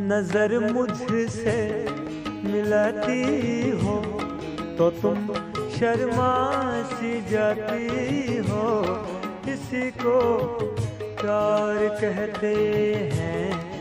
नजर मुझसे मिलाती हो तो तुम शर्मा सी जाती हो। इसी को प्यार कहते हैं।